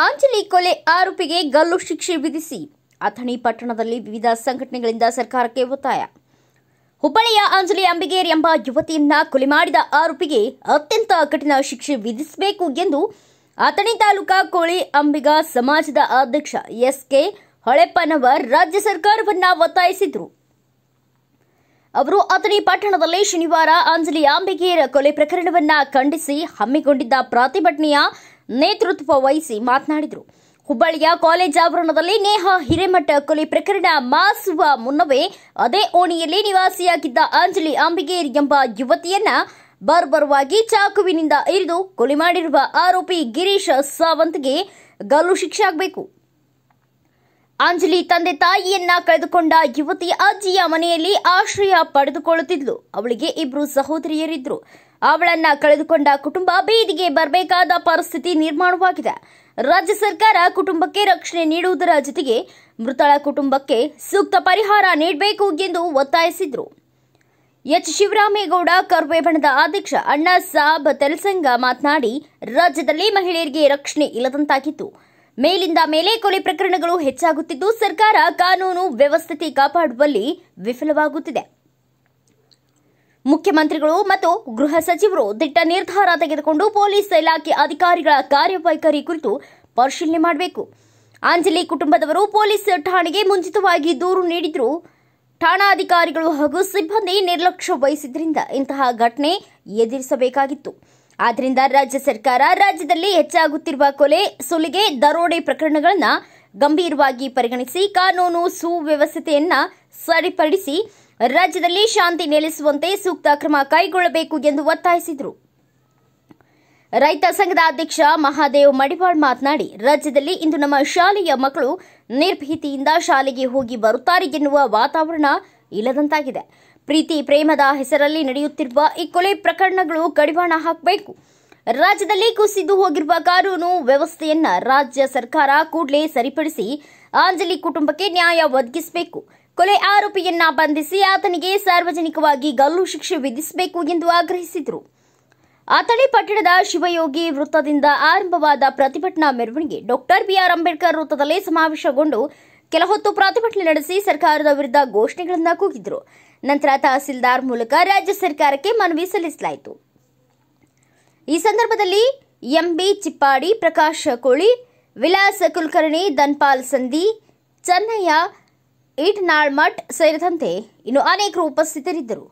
ಆಂಜಲಿ ಕೊಲೆ ಆರೋಪಿಗೆ ಗಲ್ಲು ಶಿಕ್ಷೆ ವಿಧಿಸಿ ಅಥಣಿ ಪಟ್ಟಣದಲ್ಲಿ ವಿವಿಧ ಸಂಘಟನೆಗಳಿಂದ ಸರ್ಕಾರಕ್ಕೆ ಒತ್ತಾಯ. ಹುಬ್ಬಳ್ಳಿಯ ಆಂಜಲಿ ಅಂಬಿಗೇರ್ ಎಂಬ ಯುವತಿಯನ್ನ ಕೊಲೆ ಮಾಡಿದ ಆರೋಪಿಗೆ ಅತ್ಯಂತ ಕಠಿಣ ಶಿಕ್ಷೆ ವಿಧಿಸಬೇಕು ಎಂದು ಅಥಣಿ ತಾಲೂಕಾ ಕೋಳಿ ಅಂಬಿಗ ಸಮಾಜದ ಅಧ್ಯಕ್ಷ ಎಸ್.ಕೆ. ಹೊಳೆಪ್ಪನವರ್ ರಾಜ್ಯ ಸರ್ಕಾರವನ್ನ ಒತ್ತಾಯಿಸಿದರು. ಅವರು ಅಥಣಿ ಪಟ್ಟಣದಲ್ಲಿ ಶನಿವಾರ ಆಂಜಲಿ ಅಂಬಿಗೇರ್ ಕೊಲೆ ಪ್ರಕರಣವನ್ನ ಖಂಡಿಸಿ ಹಮ್ಮಿಕೊಂಡಿದ್ದ ಪ್ರತಿಭಟನೆಯ ನೇತೃತ್ವ ವಹಿಸಿ ಮಾತನಾಡಿದರು. ಹುಬ್ಬಳ್ಳಿಯ ಕಾಲೇಜ್ ಆವರಣದಲ್ಲಿ ನೇಹಾ ಹಿರೇಮಠ ಕೊಲೆ ಪ್ರಕರಣ ಮಾಸುವ ಮುನ್ನವೇ ಅದೇ ಓಣಿಯಲ್ಲಿ ನಿವಾಸಿಯಾಗಿದ್ದ ಆಂಜಲಿ ಅಂಬಿಗೇರ್ ಎಂಬ ಯುವತಿಯನ್ನ ಬರ್ಬರವಾಗಿ ಚಾಕುವಿನಿಂದ ಇರಿದು ಕೊಲೆ ಮಾಡಿರುವ ಆರೋಪಿ ಗಿರೀಶ್ ಸಾವಂತ್ಗೆ ಗಲ್ಲು ಶಿಕ್ಷೆ ಆಗಬೇಕು. ಆಂಜಲಿ ತಂದೆ ತಾಯಿಯನ್ನ ಕಳೆದುಕೊಂಡ ಯುವತಿ ಅಜ್ಜಿಯ ಮನೆಯಲ್ಲಿ ಆಶ್ರಯ ಪಡೆದುಕೊಳ್ಳುತ್ತಿದ್ಲು. ಅವಳಿಗೆ 2 ಸಹೋದರಿಯರಿದ್ರು. ಅವಳನ್ನ ಕಳೆದುಕೊಂಡ ಕುಟುಂಬ ಬೀದಿಗೆ ಬರಬೇಕಾದ ಪರಿಸ್ಥಿತಿ ನಿರ್ಮಾಣವಾಗಿದೆ. ರಾಜ್ಯ ಸರ್ಕಾರ ಕುಟುಂಬಕ್ಕೆ ರಕ್ಷಣೆ ನೀಡುವುದರ ಜೊತೆಗೆ ಮೃತಳ ಕುಟುಂಬಕ್ಕೆ ಸೂಕ್ತ ಪರಿಹಾರ ನೀಡಬೇಕು ಎಂದು ಒತ್ತಾಯಿಸಿದರು. ಎಚ್. ಶಿವರಾಮೇಗೌಡ ಕರ್ವೆ ಬಣದ ಅಧ್ಯಕ್ಷ ಅಣ್ಣಾ ಸಾಬ್ ತೆಲಸಂಗ ಮಾತನಾಡಿ, ರಾಜ್ಯದಲ್ಲಿ ಮಹಿಳೆಯರಿಗೆ ರಕ್ಷಣೆ ಇಲ್ಲದಂತಾಗಿತ್ತು. ಮೇಲಿಂದ ಮೇಲೆ ಕೊಲೆ ಪ್ರಕರಣಗಳು ಹೆಚ್ಚಾಗುತ್ತಿದ್ದು ಸರ್ಕಾರ ಕಾನೂನು ವ್ಯವಸ್ಥೆ ಕಾಪಾಡುವಲ್ಲಿ ವಿಫಲವಾಗುತ್ತಿದೆ. ಮುಖ್ಯಮಂತ್ರಿಗಳು ಮತ್ತು ಗೃಹ ಸಚಿವರು ದಿಟ್ಟ ನಿರ್ಧಾರ ತೆಗೆದುಕೊಂಡು ಪೊಲೀಸ್ ಇಲಾಖೆ ಅಧಿಕಾರಿಗಳ ಕಾರ್ಯವೈಖರಿ ಕುರಿತು ಪರಿಶೀಲನೆ ಮಾಡಬೇಕು. ಆಂಜಲಿ ಕುಟುಂಬದವರು ಪೊಲೀಸ್ ಠಾಣೆಗೆ ಮುಂಚಿತವಾಗಿ ದೂರು ನೀಡಿದ್ರು. ಠಾಣಾಧಿಕಾರಿಗಳು ಹಾಗೂ ಸಿಬ್ಬಂದಿ ನಿರ್ಲಕ್ಷ್ಯ ವಹಿಸಿದ್ರಿಂದ ಇಂತಹ ಘಟನೆ ಎದುರಿಸಬೇಕಾಗಿತ್ತು. ಆದ್ದರಿಂದ ರಾಜ್ಯ ಸರ್ಕಾರ ರಾಜ್ಯದಲ್ಲಿ ಹೆಚ್ಚಾಗುತ್ತಿರುವ ಕೊಲೆ, ಸುಲಿಗೆ, ದರೋಡೆ ಪ್ರಕರಣಗಳನ್ನು ಗಂಭೀರವಾಗಿ ಪರಿಗಣಿಸಿ ಕಾನೂನು ಸುವ್ಯವಸ್ಥೆಯನ್ನ ಸರಿಪಡಿಸಿ ರಾಜ್ಯದಲ್ಲಿ ಶಾಂತಿ ನೆಲೆಸುವಂತೆ ಸೂಕ್ತ ಕ್ರಮ ಕೈಗೊಳ್ಳಬೇಕು ಎಂದು ಒತ್ತಾಯಿಸಿದರು. ರೈತ ಸಂಘದ ಅಧ್ಯಕ್ಷ ಮಹಾದೇವ್ ಮಡಿವಾಳ್ ಮಾತನಾಡಿ, ರಾಜ್ಯದಲ್ಲಿ ಇಂದು ನಮ್ಮ ಶಾಲೆಯ ಮಕ್ಕಳು ನಿರ್ಭೀತಿಯಿಂದ ಶಾಲೆಗೆ ಹೋಗಿ ಬರುತ್ತಾರೆ ಎನ್ನುವ ವಾತಾವರಣ ಇಲ್ಲದಂತಾಗಿದೆ. ಪ್ರೀತಿ ಪ್ರೇಮದ ಹೆಸರಲ್ಲಿ ನಡೆಯುತ್ತಿರುವ ಈ ಕೊಲೆ ಪ್ರಕರಣಗಳು ಕಡಿವಾಣ ಹಾಕಬೇಕು. ರಾಜ್ಯದಲ್ಲಿ ಕುಸಿದು ಹೋಗಿರುವ ಕಾನೂನು ವ್ಯವಸ್ಥೆಯನ್ನ ರಾಜ್ಯ ಸರ್ಕಾರ ಕೂಡಲೇ ಸರಿಪಡಿಸಿ ಆಂಜಲಿ ಕುಟುಂಬಕ್ಕೆ ನ್ಯಾಯ ಒದಗಿಸಬೇಕು. ಕೊಲೆ ಆರೋಪಿಯನ್ನ ಬಂಧಿಸಿ ಆತನಿಗೆ ಸಾರ್ವಜನಿಕವಾಗಿ ಗಲ್ಲು ಶಿಕ್ಷೆ ವಿಧಿಸಬೇಕು ಎಂದು ಆಗ್ರಹಿಸಿದರು. ಅಥಣಿ ಪಟ್ಟಣದ ಶಿವಯೋಗಿ ವೃತ್ತದಿಂದ ಆರಂಭವಾದ ಪ್ರತಿಭಟನಾ ಮೆರವಣಿಗೆ ಡಾಕ್ಟರ್ ಬಿಆರ್ ಅಂಬೇಡ್ಕರ್ ವೃತ್ತದಲ್ಲಿ ಸಮಾವೇಶಗೊಂಡು ಕೆಲ ಹೊತ್ತು ಪ್ರತಿಭಟನೆ ನಡೆಸಿ ಸರ್ಕಾರದ ವಿರುದ್ಧ ಘೋಷಣೆಗಳನ್ನು ಕೂಗಿದರು. ನಂತರ ತಹಸೀಲ್ದಾರ್ ಮೂಲಕ ರಾಜ್ಯ ಸರ್ಕಾರಕ್ಕೆ ಮನವಿ ಸಲ್ಲಿಸಲಾಯಿತು. ಈ ಸಂದರ್ಭದಲ್ಲಿ ಎಂಬಿ ಚಿಪ್ಪಾಡಿ, ಪ್ರಕಾಶ್ ಕೋಳಿ, ವಿಲಾಸ್ ಕುಲಕರ್ಣಿ, ಧನ್ಪಾಲ್ ಸಂಧಿ, ಚೆನ್ನಯ್ಯ ಈಟ್ನಾಳ್ಮಠ್ ಸೇರಿದಂತೆ ಇನ್ನು ಅನೇಕರು ಉಪಸ್ಥಿತರಿದ್ದರು.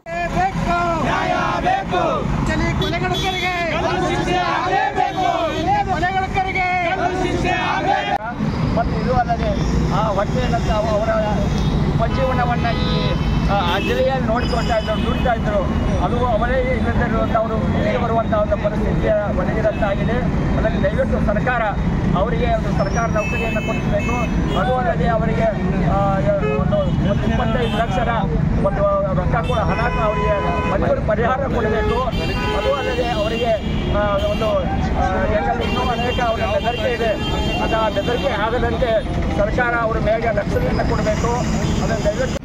ಮತ್ತು ಇದು ಅಲ್ಲದೆ ಆ ಹೊಟ್ಟೆಯಲ್ಲಂತ ಅವರ ಉಪಜೀವನವನ್ನು ಈ ಅಂಜಲಿಯಲ್ಲಿ ನೋಡಿಕೊಳ್ತಾ ಇದ್ದರು, ದುಡಿತಾ ಇದ್ದರು. ಅದು ಅವರೇ ಇಲ್ಲದಿರುವಂಥವರು ಇಲ್ಲಿ ಬರುವಂಥ ಒಂದು ಪರಿಸ್ಥಿತಿಯ ಒದಗಿದಂತಾಗಿದೆ. ಅದಕ್ಕೆ ದಯವಿಟ್ಟು ಸರ್ಕಾರ ಅವರಿಗೆ ಒಂದು ಸರ್ಕಾರ ನೌಕರಿಯನ್ನು ಕೊಡಿಸಬೇಕು. ಅದು ಅಲ್ಲದೆ ಅವರಿಗೆ ಒಂದು 25 ಲಕ್ಷದ ಒಂದು ರೊಕ್ಕ ಕೂಡ ಹಣ ಅವರಿಗೆ ಮನೆಗಳು ಪರಿಹಾರ ಕೊಡಬೇಕು. ಅದು ಅಲ್ಲದೆ ಅವರಿಗೆ ಒಂದು ಯಾಕಂದರೆ ಇನ್ನೂ ಅನೇಕ ಅವರ ಬೆದರಿಕೆ ಇದೆ. ಅದು ಆ ಬೆದರಿಕೆ ಆಗದಂತೆ ಸರ್ಕಾರ ಅವರ ಮೇಲೆ ರಕ್ಷಣೆಯನ್ನು ಕೊಡಬೇಕು. ಅದನ್ನು ದಯವಿಟ್ಟು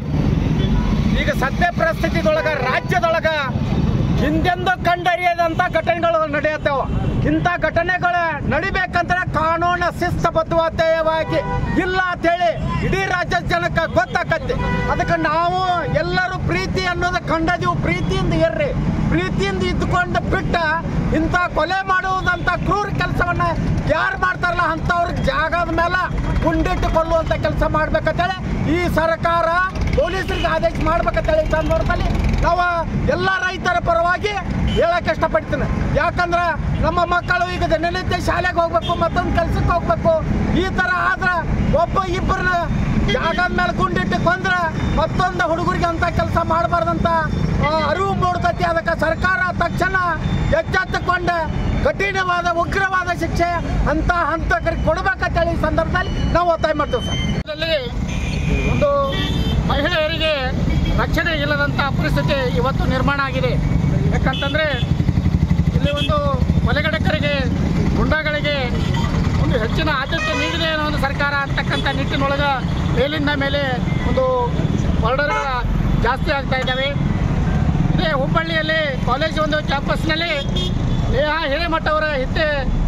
ಈಗ ಸದ್ಯ ಪರಿಸ್ಥಿತಿದೊಳಗೆ ರಾಜ್ಯದೊಳಗೆ ಹಿಂದೆಂದೂ ಕಂಡರಿಯದಂಥ ಘಟನೆಗಳು ನಡೆಯುತ್ತವೆ. ಇಂಥ ಘಟನೆಗಳು ನಡಿಬೇಕಂದ್ರೆ ಕಾನೂನು ಶಿಸ್ತಬದ್ಧವಾಗಿ ಇಲ್ಲ ಅಂತೇಳಿ ಇಡೀ ರಾಜ್ಯದ ಜನಕ್ಕೆ ಗೊತ್ತಾಕತ್ತೆ. ಅದಕ್ಕೆ ನಾವು ಎಲ್ಲರೂ ಪ್ರೀತಿ ಅನ್ನೋದು ಕಂಡದೀವು. ಪ್ರೀತಿಯಿಂದ ಇರ್ರಿ, ಪ್ರೀತಿಯಿಂದ ಇದ್ದುಕೊಂಡು ಬಿಟ್ಟ ಇಂಥ ಕೊಲೆ ಮಾಡುವುದಂಥ ಕ್ರೂರ ಕೆಲಸವನ್ನು ಯಾರು ಮಾಡ್ತಾರಲ್ಲ ಅಂಥವ್ರ ಜಾಗದ ಮೇಲೆ ಗುಂಡಿಟ್ಟುಕೊಳ್ಳುವಂಥ ಕೆಲಸ ಮಾಡ್ಬೇಕಂತೇಳಿ ಈ ಸರ್ಕಾರ ಪೊಲೀಸರಿಗೆ ಆದೇಶ ಮಾಡ್ಬೇಕಂತೇಳಿ ಈ ಸಂದರ್ಭದಲ್ಲಿ ನಾವು ಎಲ್ಲ ರೈತರ ಪರವಾಗಿ ಹೇಳಕ್ಕೆ ಇಷ್ಟಪಡ್ತೀನಿ. ಯಾಕಂದ್ರೆ ನಮ್ಮ ಮಕ್ಕಳು ಈಗ ದಿನನಿತ್ಯ ಶಾಲೆಗೆ ಹೋಗ್ಬೇಕು, ಮತ್ತೊಂದು ಕೆಲಸಕ್ಕೆ ಹೋಗ್ಬೇಕು. ಈ ಥರ ಆದ್ರೆ ಒಬ್ಬ ಇಬ್ಬರನ್ನ ಜಾಗದ ಮೇಲೆ ಗುಂಡಿಟ್ಟು ಕೊಂದ್ರೆ ಮತ್ತೊಂದು ಹುಡುಗರಿಗೆ ಅಂತ ಕೆಲಸ ಮಾಡಬಾರ್ದಂತ ಅರಿವು ಮೂಡ್ತೈತಿ. ಅದಕ್ಕೆ ಸರ್ಕಾರ ತಕ್ಷಣ ಎಚ್ಚೆತ್ತುಕೊಂಡು ಕಠಿಣವಾದ ಉಗ್ರವಾದ ಶಿಕ್ಷೆ ಅಂತ ಹಂತಕರಿಗೆ ಕೊಡಬೇಕಂತೇಳಿ ಈ ಸಂದರ್ಭದಲ್ಲಿ ನಾವು ಒತ್ತಾಯ ಮಾಡ್ತೀವಿ ಸರ್. ಇದರಲ್ಲಿ ಒಂದು ಮಹಿಳೆಯರಿಗೆ ರಕ್ಷಣೆ ಇಲ್ಲದಂಥ ಪರಿಸ್ಥಿತಿ ಇವತ್ತು ನಿರ್ಮಾಣ ಆಗಿದೆ. ಯಾಕಂತಂದರೆ ಇಲ್ಲಿ ಒಂದು ಕೊಲೆಗಡಕರಿಗೆ, ಗುಂಡಾಗಳಿಗೆ ಒಂದು ಹೆಚ್ಚಿನ ಆದ್ಯತೆ ನೀಡಿದೆ ಅನ್ನೋ ಒಂದು ಸರ್ಕಾರ ಅಂತಕ್ಕಂಥ ನಿಟ್ಟಿನೊಳಗೆ ಮೇಲಿಂದ ಮೇಲೆ ಒಂದು ಆರ್ಡರ್ಗಳ ಜಾಸ್ತಿ ಆಗ್ತಾ ಇದ್ದಾವೆ. ಇದೇ ಹುಬ್ಬಳ್ಳಿಯಲ್ಲಿ ಕಾಲೇಜ್ ಒಂದು ಕ್ಯಾಂಪಸ್ನಲ್ಲಿ ನೇಹಾ ಹಿರೇಮಠ ಅವರ ಹಿಂದೆ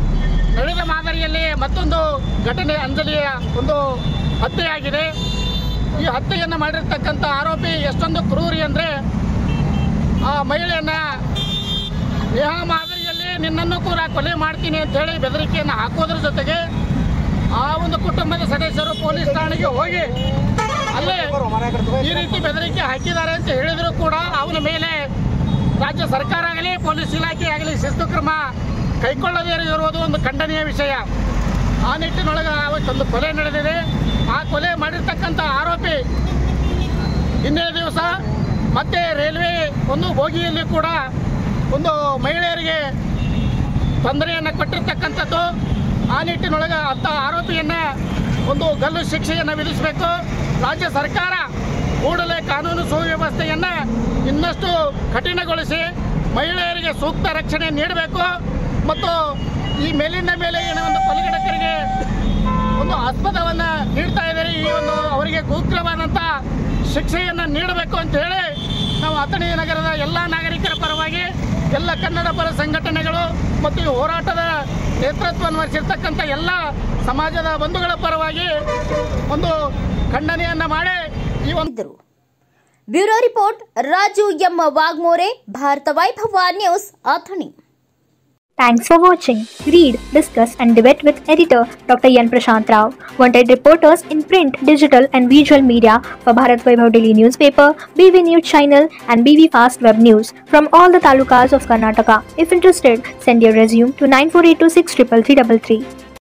ನಡೆದ ಮಾದರಿಯಲ್ಲಿ ಮತ್ತೊಂದು ಘಟನೆ ಅಂಜಲಿಯ ಒಂದು ಹತ್ಯೆಯಾಗಿದೆ. ಈ ಹತ್ಯೆಯನ್ನು ಮಾಡಿರ್ತಕ್ಕಂಥ ಆರೋಪಿ ಎಷ್ಟೊಂದು ಕ್ರೂರಿ ಅಂದರೆ, ಆ ಮಹಿಳೆಯನ್ನ ನೇಹ ಮಾದರಿಯಲ್ಲಿ ನಿನ್ನನ್ನು ಕೂಡ ಕೊಲೆ ಮಾಡ್ತೀನಿ ಅಂತೇಳಿ ಬೆದರಿಕೆಯನ್ನು ಹಾಕೋದ್ರ ಜೊತೆಗೆ ಆ ಒಂದು ಕುಟುಂಬದ ಸದಸ್ಯರು ಪೊಲೀಸ್ ಠಾಣೆಗೆ ಹೋಗಿ ಅಲ್ಲೇ ಈ ರೀತಿ ಬೆದರಿಕೆ ಹಾಕಿದ್ದಾರೆ ಅಂತ ಹೇಳಿದರೂ ಕೂಡ ಅವನ ಮೇಲೆ ರಾಜ್ಯ ಸರ್ಕಾರ ಆಗಲಿ ಪೊಲೀಸ್ ಇಲಾಖೆ ಆಗಲಿ ಶಿಸ್ತು ಕ್ರಮ ಕೈಗೊಳ್ಳದೇ ಇರುವುದು ಒಂದು ಖಂಡನೀಯ ವಿಷಯ. ಆ ನಿಟ್ಟಿನೊಳಗೆ ಅವತ್ತೊಂದು ಕೊಲೆ ನಡೆದಿದೆ. ಆ ಕೊಲೆ ಮಾಡಿರ್ತಕ್ಕಂಥ ಆರೋಪಿ ಹಿಂದಿನ ದಿವಸ ಮತ್ತೆ ರೈಲ್ವೆ ಒಂದು ಬೋಗಿಯಲ್ಲಿ ಕೂಡ ಒಂದು ಮಹಿಳೆಯರಿಗೆ ತೊಂದರೆಯನ್ನು ಕೊಟ್ಟಿರ್ತಕ್ಕಂಥದ್ದು. ಆ ನಿಟ್ಟಿನೊಳಗೆ ಅಂಥ ಆರೋಪಿಯನ್ನು ಒಂದು ಗಲ್ಲು ಶಿಕ್ಷೆಯನ್ನು ವಿಧಿಸಬೇಕು. ರಾಜ್ಯ ಸರ್ಕಾರ ಕೂಡಲೇ ಕಾನೂನು ಸುವ್ಯವಸ್ಥೆಯನ್ನು ಇನ್ನಷ್ಟು ಕಠಿಣಗೊಳಿಸಿ ಮಹಿಳೆಯರಿಗೆ ಸೂಕ್ತ ರಕ್ಷಣೆ ನೀಡಬೇಕು. ಮತ್ತು ಈ ಮೇಲಿಂದ ಮೇಲೆ ಏನೋ ಒಂದು ಕೊಲೆಗಡಕರಿಗೆ ಒಂದು ಆಸ್ಪದವನ್ನು ನೀಡ್ತಾ ಇದ್ದಾರೆ, ಈ ಒಂದು ಅವರಿಗೆ ಉಗ್ರವಾದಂಥ ಶಿಕ್ಷೆಯನ್ನು ನೀಡಬೇಕು ಅಂತ ಹೇಳಿ ನಾವು ಅಥಣಿ ನಗರದ ಎಲ್ಲ ನಾಗರಿಕರ ಪರವಾಗಿ ಎಲ್ಲ ಕನ್ನಡ ಪರ ಸಂಘಟನೆಗಳು ಮತ್ತು ಈ ಹೋರಾಟದ ನೇತೃತ್ವವನ್ನು ವಹಿಸಿರ್ತಕ್ಕಂಥ ಎಲ್ಲ ಸಮಾಜದ ಬಂಧುಗಳ ಪರವಾಗಿ ಒಂದು ಖಂಡನೆಯನ್ನು ಮಾಡಿ ಈ ಒಂದು bureau report Raju M Waghmore, Bharat Vaibhav news, Athani. Thanks for watching. Read, discuss and debate with editor Dr. Yan Prashant Rao. Wanted reporters in print, digital and visual media for Bharat Vaibhav Daily Newspaper, BV News Channel and BV Fast Web News from all the talukas of Karnataka. If interested, send your resume to 9482633333.